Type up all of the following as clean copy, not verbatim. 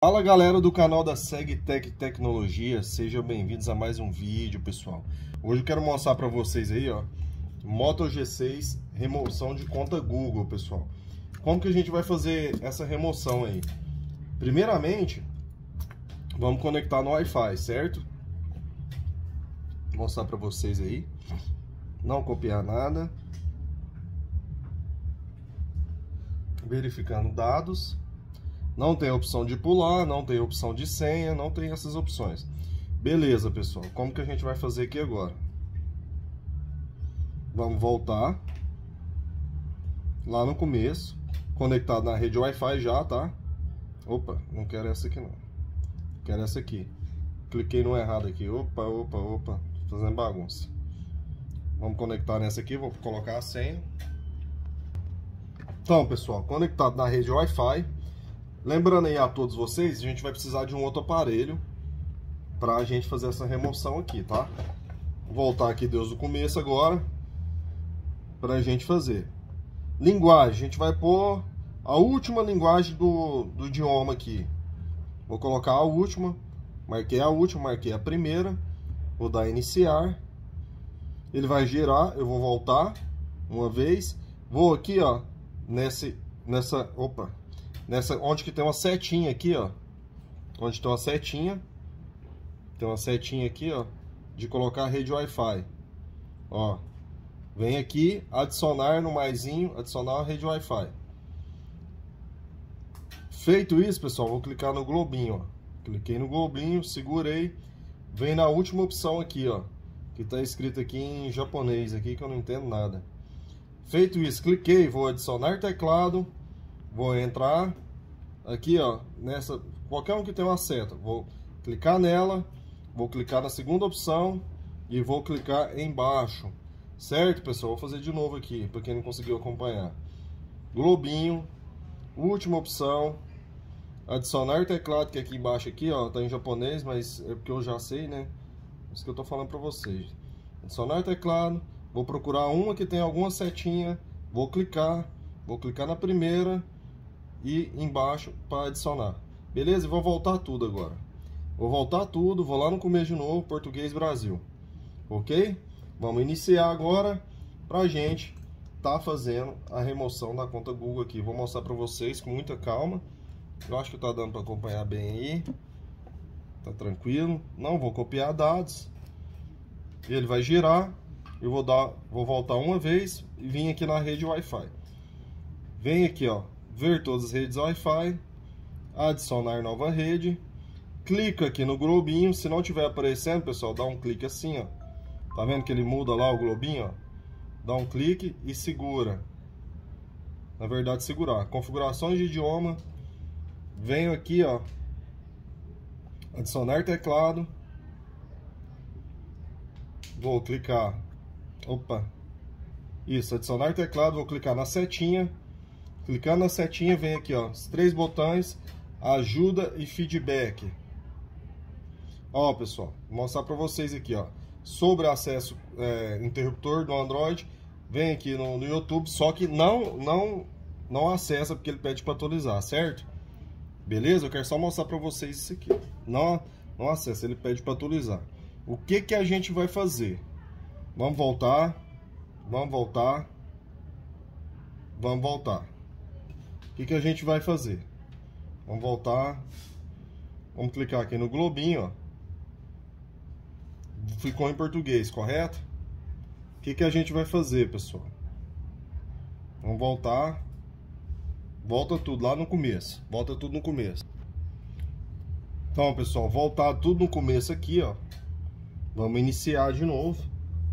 Fala galera do canal da SegTech Tecnologia, sejam bem-vindos a mais um vídeo, pessoal. Hoje eu quero mostrar para vocês aí, ó, Moto G6 remoção de conta Google, pessoal. Como que a gente vai fazer essa remoção aí? Primeiramente, vamos conectar no Wi-Fi, certo? Vou mostrar para vocês aí. Não copiar nada. Verificando dados. Não tem opção de pular, não tem opção de senha, não tem essas opções. Beleza, pessoal. Como que a gente vai fazer aqui agora? Vamos voltar lá no começo, conectado na rede Wi-Fi já, tá? Opa, não quero essa aqui não. Quero essa aqui. Cliquei no errado aqui. Opa, fazendo bagunça. Vamos conectar nessa aqui, vou colocar a senha. Então, pessoal, conectado na rede Wi-Fi. Lembrando aí a todos vocês, a gente vai precisar de um outro aparelho para a gente fazer essa remoção aqui, tá? Vou voltar aqui desde o começo agora para a gente fazer. Linguagem, a gente vai pôr a última linguagem do idioma aqui. Vou colocar a última, marquei a última, marquei a primeira, vou dar iniciar. Ele vai girar, eu vou voltar uma vez, vou aqui, ó, nessa onde que tem uma setinha aqui, ó. Onde tem uma setinha. Tem uma setinha aqui, ó. De colocar a rede Wi-Fi. Ó. Vem aqui, adicionar no maisinho, adicionar a rede Wi-Fi. Feito isso, pessoal, vou clicar no globinho, ó. Cliquei no globinho, segurei. Vem na última opção aqui, ó. Que tá escrito aqui em japonês aqui, que eu não entendo nada. Feito isso, cliquei, vou adicionar teclado. Vou entrar aqui, ó, nessa, qualquer um que tenha uma seta, vou clicar nela, vou clicar na segunda opção e vou clicar embaixo, certo, pessoal? Vou fazer de novo aqui, para quem não conseguiu acompanhar. Globinho, última opção, adicionar teclado, que aqui embaixo aqui, ó, tá em japonês, mas é porque eu já sei, né? Isso que eu tô falando para vocês. Adicionar teclado, vou procurar uma que tem alguma setinha, vou clicar na primeira e embaixo para adicionar. Beleza? E vou voltar tudo agora. Vou voltar tudo, vou lá no começo de novo, Português Brasil. Ok? Vamos iniciar agora pra gente tá fazendo a remoção da conta Google aqui. Vou mostrar para vocês com muita calma. Eu acho que tá dando para acompanhar bem aí. Tá tranquilo. Não vou copiar dados. Ele vai girar. Eu vou voltar uma vez e vim aqui na rede Wi-Fi. Vem aqui, ó, ver todas as redes Wi-Fi, adicionar nova rede, clica aqui no globinho, se não tiver aparecendo, pessoal, dá um clique assim, ó, tá vendo que ele muda lá o globinho, ó, dá um clique e segura, na verdade segurar, configurações de idioma, venho aqui, ó, adicionar teclado, vou clicar, isso, adicionar teclado, vou clicar na setinha. Clicando na setinha, vem aqui, ó, os três botões, ajuda e feedback. Ó, pessoal, vou mostrar para vocês aqui, ó, sobre acesso interruptor do Android, vem aqui no YouTube, só que não acessa porque ele pede para atualizar, certo? Beleza? Eu quero só mostrar para vocês isso aqui. Não acessa, ele pede para atualizar. O que que a gente vai fazer? Vamos voltar. O que que a gente vai fazer? Vamos voltar. Vamos clicar aqui no globinho, ó. Ficou em português, correto? O que que a gente vai fazer, pessoal? Vamos voltar. Volta tudo lá no começo. Volta tudo no começo. Então, pessoal, voltar tudo no começo aqui, ó. Vamos iniciar de novo.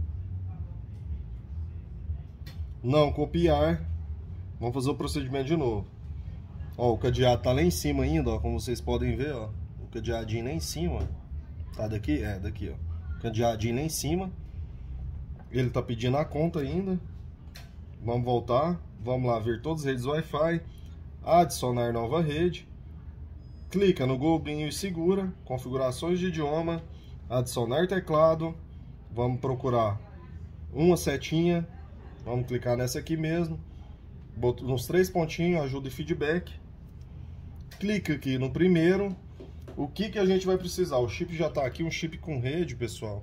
Não copiar. Vamos fazer o procedimento de novo. Ó, o cadeado tá lá em cima ainda, ó, como vocês podem ver, ó. O cadeadinho lá em cima. Tá daqui? É, daqui, ó. Cadeadinho lá em cima. Ele tá pedindo a conta ainda. Vamos voltar. Vamos lá ver todas as redes Wi-Fi. Adicionar nova rede. Clica no globinho e segura. Configurações de idioma. Adicionar teclado. Vamos procurar uma setinha. Vamos clicar nessa aqui mesmo. Nos três pontinhos, ajuda e feedback. clica aqui no primeiro. O que a gente vai precisar? O chip já está aqui, um chip com rede, pessoal.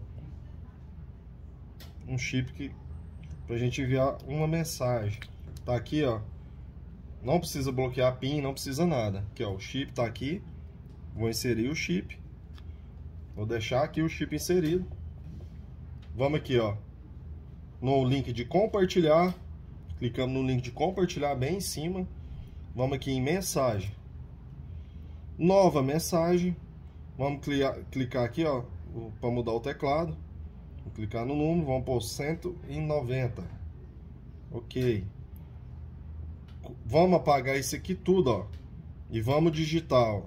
Um chip pra gente enviar uma mensagem. Tá aqui, ó. Não precisa bloquear a PIN, não precisa nada. Aqui, ó, o chip tá aqui. Vou inserir o chip. Vou deixar aqui o chip inserido. Vamos aqui, ó, no link de compartilhar. Clicamos no link de compartilhar bem em cima. Vamos aqui em mensagem. Nova mensagem. Vamos clicar aqui, ó, para mudar o teclado. Vou clicar no número, vamos pôr 190. Ok. Vamos apagar isso aqui tudo, ó. E vamos digitar,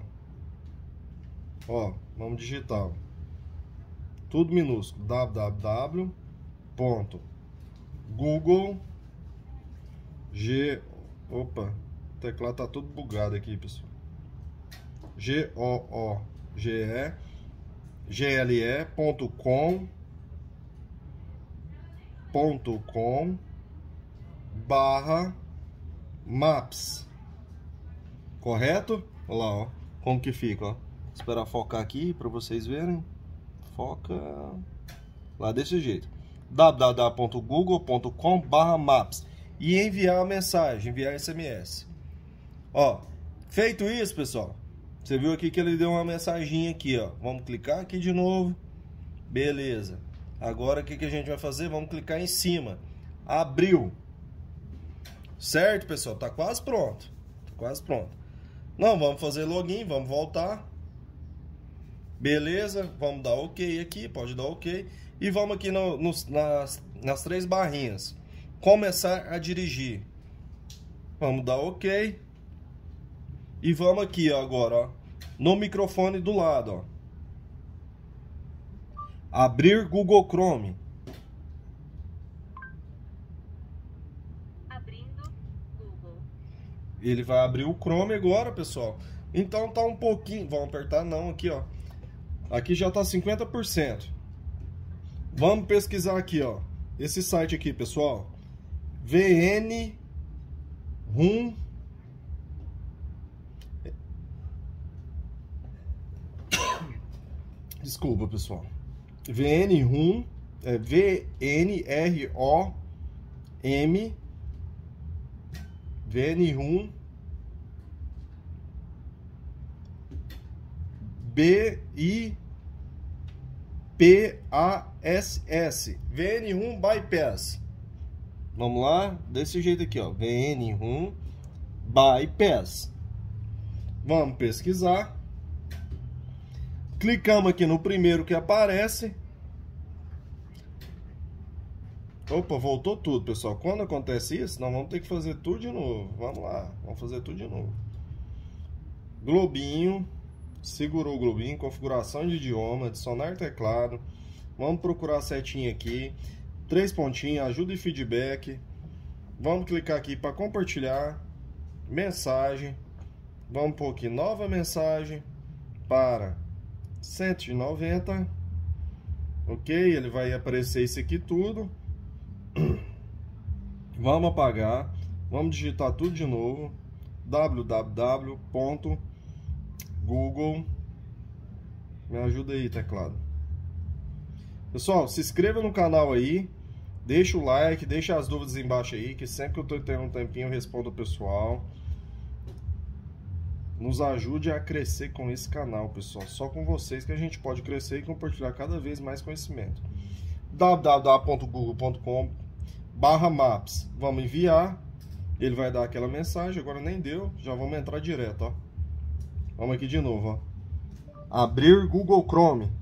ó. Vamos digitar, ó. Tudo minúsculo. www.google Opa, o teclado tá todo bugado aqui, pessoal. google.gle.com/maps. Correto? Olha lá, ó, como que fica, ó. Esperar focar aqui para vocês verem. Foca lá desse jeito. www.google.com/maps e enviar a mensagem, enviar SMS. Ó, feito isso, pessoal. Você viu aqui que ele deu uma mensaginha aqui, ó. Vamos clicar aqui de novo. Beleza. Agora o que a gente vai fazer? Vamos clicar em cima. Abriu. Certo, pessoal? Tá quase pronto. Tá quase pronto. Não, vamos fazer login, vamos voltar. Beleza, vamos dar OK aqui, pode dar OK. E vamos aqui nas três barrinhas. Começar a dirigir. Vamos dar OK. E vamos aqui, ó, agora, ó, no microfone do lado, ó. Abrir Google Chrome. Abrindo Google. Ele vai abrir o Chrome agora, pessoal. Então tá um pouquinho, vamos apertar não aqui, ó. Aqui já tá 50%. Vamos pesquisar aqui, ó. Esse site aqui, pessoal. VNRum. Desculpa, pessoal. VNRum é VNROM. VNRum BIPASS. VNRum Bypass. Vamos lá, desse jeito aqui, ó. VNRum Bypass. Vamos pesquisar. Clicamos aqui no primeiro que aparece. Opa, voltou tudo, pessoal. Quando acontece isso, nós vamos ter que fazer tudo de novo. Vamos lá, vamos fazer tudo de novo. Globinho. Segurou o globinho. Configuração de idioma. Adicionar teclado. Vamos procurar a setinha aqui. 3 pontinhos. Ajuda e feedback. Vamos clicar aqui para compartilhar. Mensagem. Vamos pôr aqui nova mensagem. Para 190. Ok, ele vai aparecer isso aqui tudo. Vamos apagar. Vamos digitar tudo de novo. www.google. Me ajuda aí, teclado. Pessoal, se inscreva no canal aí. Deixa o like, deixa as dúvidas embaixo aí, que sempre que eu tô tendo um tempinho eu respondo o pessoal. Nos ajude a crescer com esse canal, pessoal. Só com vocês que a gente pode crescer e compartilhar cada vez mais conhecimento. www.google.com/maps. Vamos enviar. Ele vai dar aquela mensagem. Agora nem deu. Já vamos entrar direto, ó. Vamos aqui de novo, ó. Abrir Google Chrome.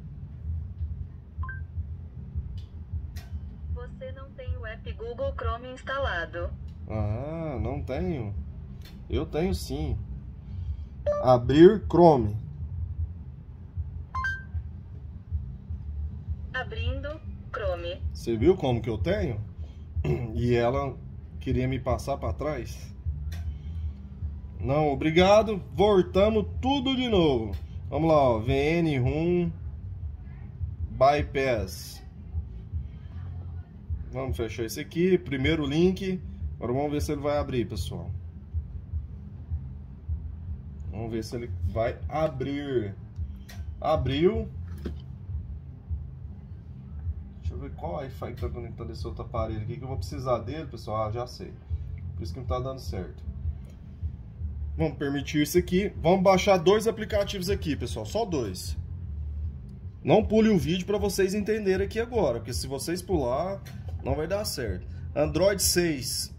Você não tem o app Google Chrome instalado. Ah, não tenho. Eu tenho sim. Abrir Chrome. Abrindo Chrome. Você viu como que eu tenho? E ela queria me passar para trás? Não, obrigado. Voltamos tudo de novo. Vamos lá, ó. VNRum Bypass. Vamos fechar esse aqui. Primeiro link. Agora vamos ver se ele vai abrir, pessoal. Vamos ver se ele vai abrir. Abriu. Deixa eu ver qual Wi-Fi que tá conectado esse outro aparelho aqui, que eu vou precisar dele, pessoal. Ah, já sei. Por isso que não tá dando certo. Vamos permitir isso aqui. Vamos baixar 2 aplicativos aqui, pessoal. Só 2. Não pule o vídeo para vocês entenderem aqui agora, porque se vocês pular, não vai dar certo. Android 6.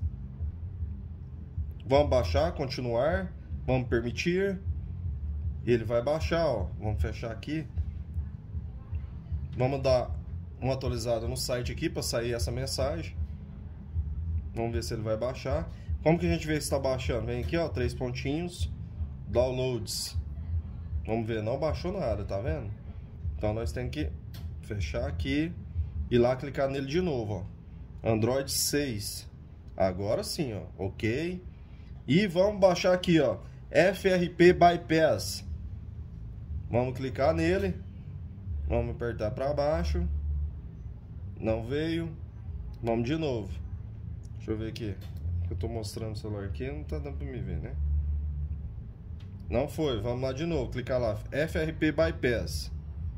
Vamos baixar, continuar. Vamos permitir. Ele vai baixar, ó. Vamos fechar aqui. Vamos dar uma atualizada no site aqui para sair essa mensagem. Vamos ver se ele vai baixar. Como que a gente vê se está baixando? Vem aqui, ó, 3 pontinhos. Downloads. Vamos ver, não baixou nada, tá vendo? Então nós temos que fechar aqui e lá clicar nele de novo, ó. Android 6. Agora sim, ó. OK. E vamos baixar aqui, ó. FRP Bypass. Vamos clicar nele. Vamos apertar para baixo. Não veio. Vamos de novo. Deixa eu ver aqui. Eu tô mostrando o celular aqui, não tá dando para me ver, né? Não foi. Vamos lá de novo. Clicar lá. FRP Bypass.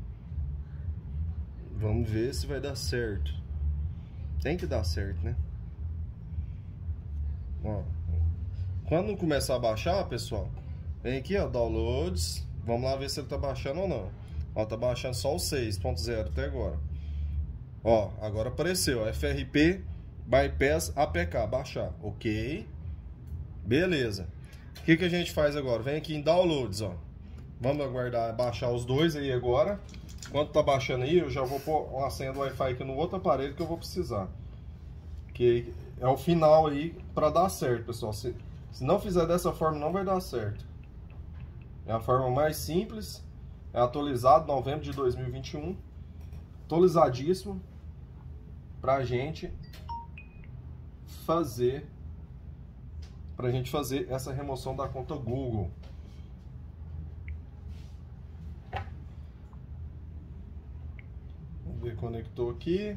Vamos ver se vai dar certo. Tem que dar certo, né? Ó. Quando começar a baixar, pessoal, vem aqui, ó, Downloads. Vamos lá ver se ele tá baixando ou não. Ó, tá baixando só o 6.0 até agora. Ó, agora apareceu, ó, FRP Bypass APK, baixar. OK. Beleza. O que que a gente faz agora? Vem aqui em Downloads, ó. Vamos aguardar baixar os dois aí agora. Enquanto tá baixando aí, eu já vou pôr uma senha do Wi-Fi aqui no outro aparelho que eu vou precisar. Que é o final aí para dar certo, pessoal. Se não fizer dessa forma, não vai dar certo. É a forma mais simples. É atualizado, novembro de 2021. Atualizadíssimo. Pra gente fazer essa remoção da conta Google. Vamos ver, conectou aqui.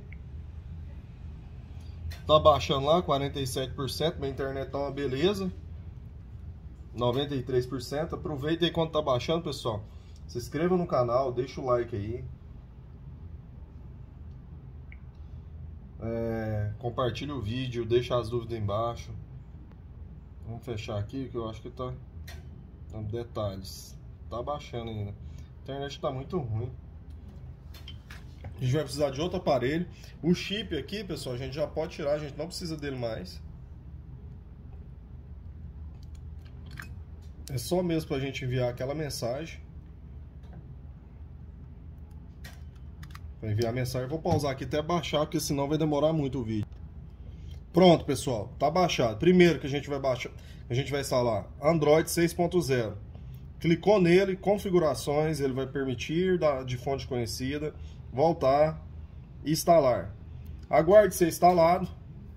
Tá baixando lá, 47%. Minha internet tá uma beleza. 93%. Aproveita aí quando tá baixando, pessoal. Se inscreva no canal, deixa o like aí. Compartilha o vídeo, deixa as dúvidas embaixo. Vamos fechar aqui que eu acho que tá dando detalhes. Tá baixando ainda. A internet tá muito ruim. A gente vai precisar de outro aparelho. O chip aqui, pessoal, a gente já pode tirar, a gente não precisa dele mais. É só mesmo pra gente enviar aquela mensagem. Vou enviar a mensagem, eu vou pausar aqui até baixar, porque senão vai demorar muito o vídeo. Pronto, pessoal, tá baixado. Primeiro que a gente vai baixar, a gente vai instalar Android 6.0. Clicou nele, configurações, ele vai permitir de fonte conhecida, voltar e instalar. Aguarde ser instalado.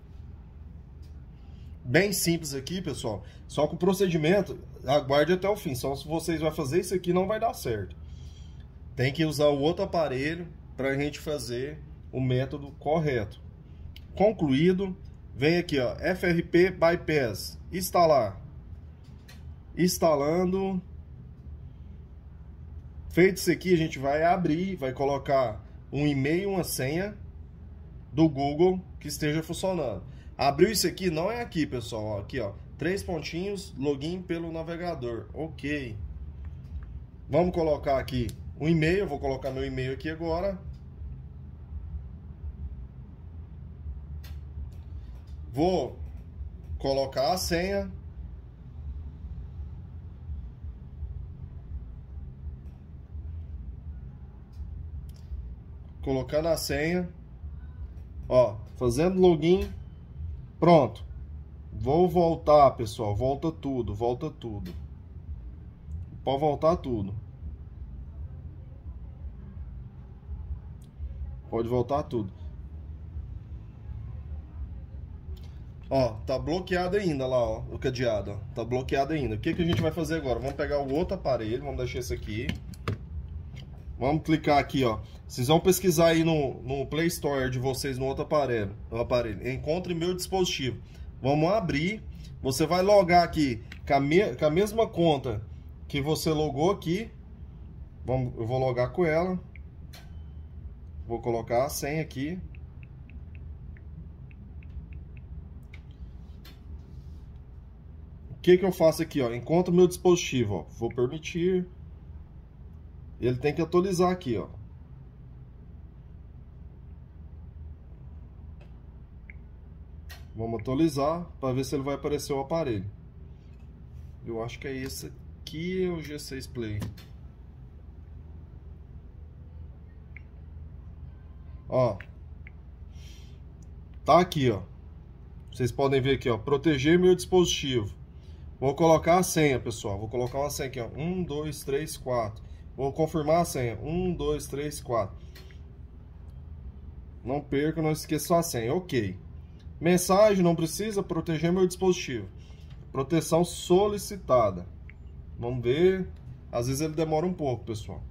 Bem simples aqui, pessoal. Só que o procedimento, aguarde até o fim. Só se vocês vão fazer isso aqui, não vai dar certo. Tem que usar o outro aparelho para a gente fazer o método correto. Concluído, vem aqui, ó, FRP Bypass, instalar. Instalando. Feito isso aqui, a gente vai abrir, vai colocar um e-mail, uma senha do Google que esteja funcionando. Abriu isso aqui, não é aqui, pessoal, ó, aqui, ó, 3 pontinhos, login pelo navegador. OK. Vamos colocar aqui um e-mail, eu vou colocar meu e-mail aqui agora. Vou colocar a senha. Colocando a senha. Ó, fazendo login. Pronto. Vou voltar, pessoal. Volta tudo, volta tudo. Pode voltar tudo. Pode voltar tudo. Ó, tá bloqueado ainda lá, ó, o cadeado, ó. Tá bloqueado ainda. O que que a gente vai fazer agora? Vamos pegar o outro aparelho, vamos deixar esse aqui. Vamos clicar aqui, ó. Vocês vão pesquisar aí no Play Store de vocês, no outro aparelho. Encontre meu dispositivo. Vamos abrir. Você vai logar aqui com a mesma conta que você logou aqui. Eu vou logar com ela. Vou colocar a senha aqui. O que eu faço aqui, ó? Encontro meu dispositivo, ó. Vou permitir. Ele tem que atualizar aqui, ó. Vamos atualizar para ver se ele vai aparecer o aparelho. Eu acho que é esse aqui, é o G6 Play. Ó. Tá aqui, ó. Vocês podem ver aqui, ó. Proteger meu dispositivo. Vou colocar a senha, pessoal. Vou colocar uma senha aqui, ó. 1, 2, 3, 4. Vou confirmar a senha. 1, 2, 3, 4. Não perca, não esqueça a senha. Ok. Mensagem, não precisa proteger meu dispositivo. Proteção solicitada. Vamos ver. Às vezes ele demora um pouco, pessoal.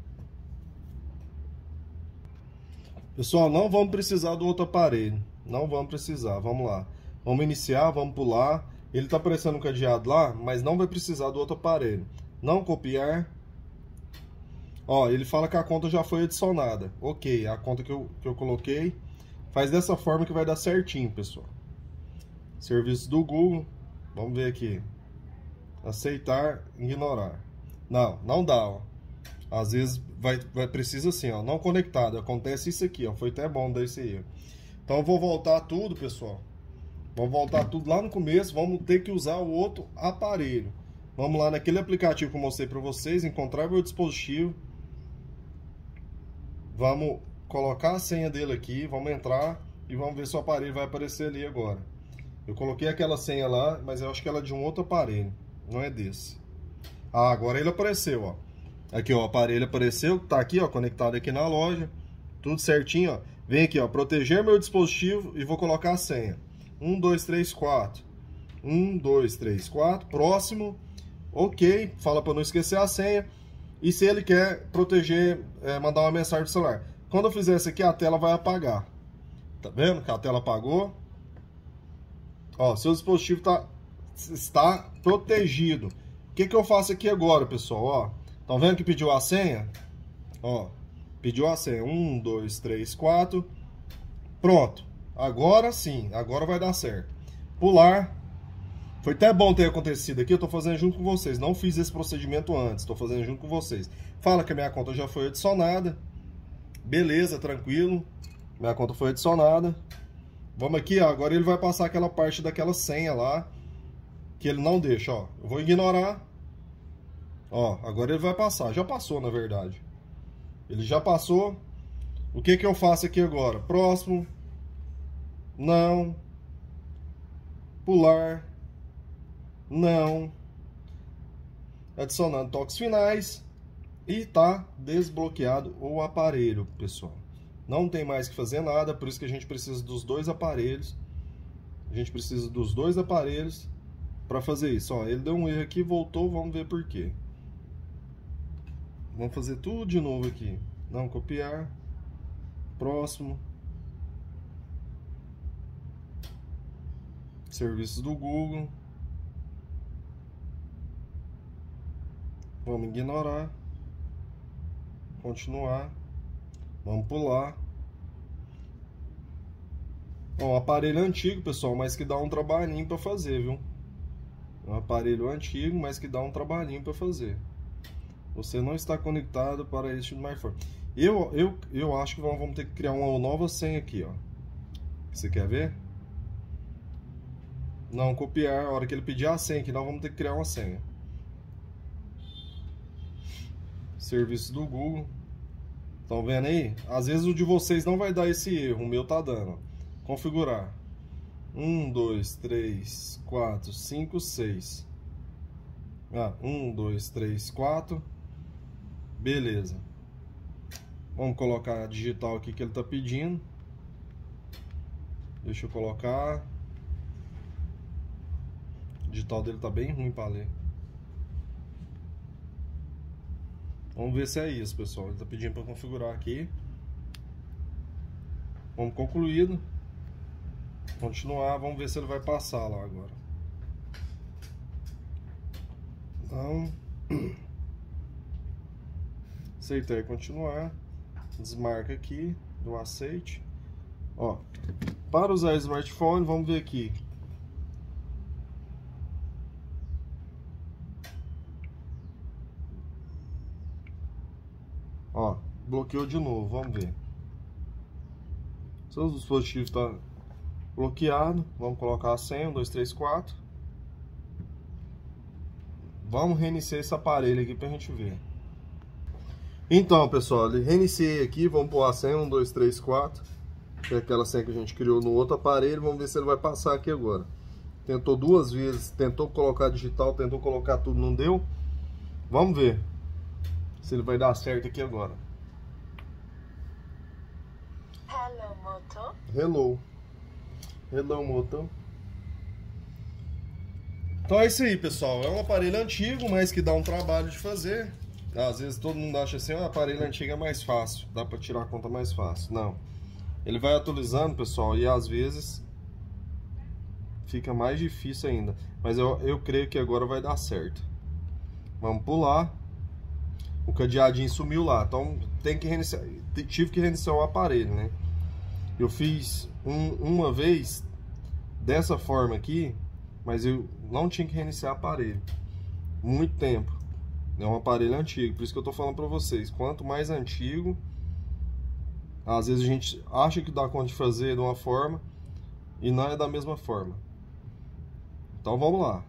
Pessoal, não vamos precisar do outro aparelho. Não vamos precisar. Vamos lá. Vamos iniciar, vamos pular. Ele está aparecendo um cadeado lá, mas não vai precisar do outro aparelho. Não copiar. Ó, ele fala que a conta já foi adicionada. Ok, a conta que eu coloquei. Faz dessa forma que vai dar certinho, pessoal. Serviço do Google. Vamos ver aqui. Aceitar, ignorar. Não dá, ó. Às vezes precisa assim, ó. Não conectado. Acontece isso aqui, ó. Foi até bom dar esse erro. Então eu vou voltar tudo, pessoal. Vamos voltar tudo lá no começo. Vamos ter que usar o outro aparelho. Vamos lá naquele aplicativo que eu mostrei para vocês. Encontrar meu dispositivo. Vamos colocar a senha dele aqui. Vamos entrar e vamos ver se o aparelho vai aparecer ali agora. Eu coloquei aquela senha lá, mas eu acho que ela é de um outro aparelho. Não é desse. Ah, agora ele apareceu, ó. Aqui, ó, o aparelho apareceu. Tá aqui, ó, conectado aqui na loja. Tudo certinho, ó. Vem aqui, ó, proteger meu dispositivo e vou colocar a senha. 1, 2, 3, 4. 1, 2, 3, 4. Próximo. Ok. Fala para não esquecer a senha. E se ele quer proteger, mandar uma mensagem do celular. Quando eu fizer isso aqui, a tela vai apagar. Tá vendo que a tela apagou? Ó, seu dispositivo está protegido. O que eu faço aqui agora, pessoal? Ó, estão vendo que pediu a senha? Ó, pediu a senha. 1, 2, 3, 4. Pronto. Agora sim, agora vai dar certo. Pular. Foi até bom ter acontecido aqui, eu tô fazendo junto com vocês. Não fiz esse procedimento antes, tô fazendo junto com vocês. Fala que a minha conta já foi adicionada. Beleza, tranquilo. Minha conta foi adicionada. Vamos aqui, ó. Agora ele vai passar aquela parte daquela senha lá, que ele não deixa, ó. Eu vou ignorar. Ó, agora ele vai passar. Já passou, na verdade. Ele já passou. O que eu faço aqui agora? Próximo. Não. Pular. Não. Adicionando toques finais. E tá desbloqueado o aparelho, pessoal. Não tem mais que fazer nada, por isso que a gente precisa dos dois aparelhos. A gente precisa dos dois aparelhos para fazer isso. Ó, ele deu um erro aqui, voltou, vamos ver por quê. Vamos fazer tudo de novo aqui. Não copiar. Próximo. Serviços do Google. Vamos ignorar. Continuar. Vamos pular. Ó, um aparelho antigo, pessoal, mas que dá um trabalhinho para fazer, viu? Um aparelho antigo, mas que dá um trabalhinho para fazer. Você não está conectado para este smartphone. Eu acho que vamos ter que criar uma nova senha aqui, ó. Você quer ver? Não copiar. A hora que ele pedir a senha aqui, nós vamos ter que criar uma senha. Serviço do Google. Estão vendo aí? Às vezes o de vocês não vai dar esse erro. O meu tá dando. Configurar. 1, 2, 3, 4, 5, 6. 1, 2, 3, 4. Beleza. Vamos colocar a digital aqui que ele tá pedindo. Deixa eu colocar. O digital dele tá bem ruim para ler. Vamos ver se é isso, pessoal. Ele está pedindo para configurar aqui. Vamos concluído. Continuar. Vamos ver se ele vai passar lá agora. Não. Aceitar e continuar. Desmarca aqui do aceite. Ó, para usar smartphone, vamos ver aqui. Ó, bloqueou de novo, vamos ver. Seu dispositivo está bloqueado. Vamos colocar a senha, 1, 2, 3, 4. Vamos reiniciar esse aparelho aqui pra gente ver. Então, pessoal, reiniciei aqui. Vamos pôr a senha, 1, 2, 3, 4. Que é aquela senha que a gente criou no outro aparelho. Vamos ver se ele vai passar aqui agora. Tentou 2 vezes, tentou colocar digital, tentou colocar tudo, não deu. Vamos ver se ele vai dar certo aqui agora. Hello, Moto. Hello. Hello, Moto. Então é isso aí, pessoal. É um aparelho antigo, mas que dá um trabalho de fazer. Às vezes todo mundo acha assim, o aparelho antigo é mais fácil, dá pra tirar a conta mais fácil. Não. Ele vai atualizando, pessoal, e às vezes fica mais difícil ainda. Mas eu creio que agora vai dar certo. Vamos pular. O cadeadinho sumiu lá, então tem que reiniciar. Tive que reiniciar o aparelho, né? Eu fiz uma vez dessa forma aqui, mas eu não tinha que reiniciar o aparelho. Muito tempo. É um aparelho antigo, por isso que eu tô falando pra vocês. Quanto mais antigo, às vezes a gente acha que dá conta de fazer de uma forma e não é da mesma forma. Então vamos lá.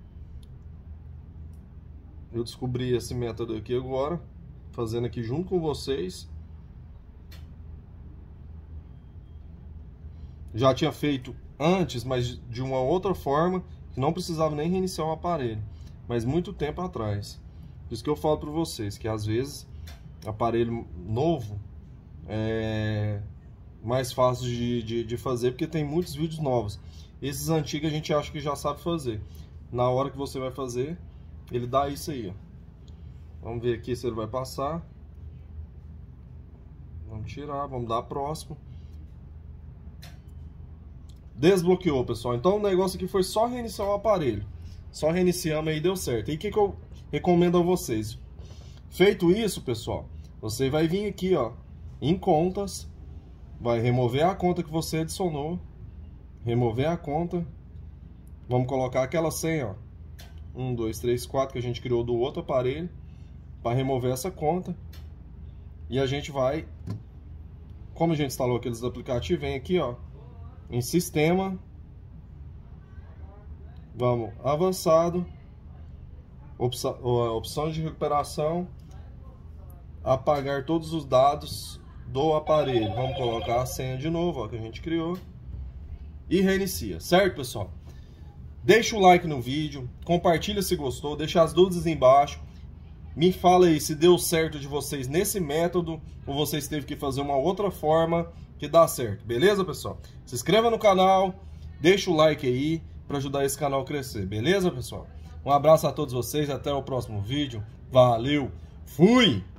Eu descobri esse método aqui agora, fazendo aqui junto com vocês. Já tinha feito antes, mas de uma outra forma, que não precisava nem reiniciar o aparelho, mas muito tempo atrás. Por isso que eu falo para vocês, que às vezes aparelho novo é mais fácil de fazer, porque tem muitos vídeos novos. Esses antigos a gente acha que já sabe fazer. Na hora que você vai fazer, ele dá isso aí, ó. Vamos ver aqui se ele vai passar. Vamos tirar, vamos dar próximo. Desbloqueou, pessoal. Então o negócio aqui foi só reiniciar o aparelho. Só reiniciamos aí, deu certo. E o que eu recomendo a vocês? Feito isso, pessoal, você vai vir aqui, ó, em contas, vai remover a conta que você adicionou, remover a conta, vamos colocar aquela senha, ó, 1, 2, 3, 4 que a gente criou do outro aparelho, para remover essa conta. E a gente vai, como a gente instalou aqueles aplicativos, vem aqui, ó, em sistema, vamos avançado, opção de recuperação, apagar todos os dados do aparelho. Vamos colocar a senha de novo, ó, que a gente criou, e reinicia, certo, pessoal? Deixa o like no vídeo, compartilha se gostou, deixa as dúvidas embaixo. Me fala aí se deu certo de vocês nesse método ou vocês teve que fazer uma outra forma que dá certo, beleza, pessoal? Se inscreva no canal, deixa o like aí para ajudar esse canal a crescer, beleza, pessoal? Um abraço a todos vocês, até o próximo vídeo. Valeu, fui!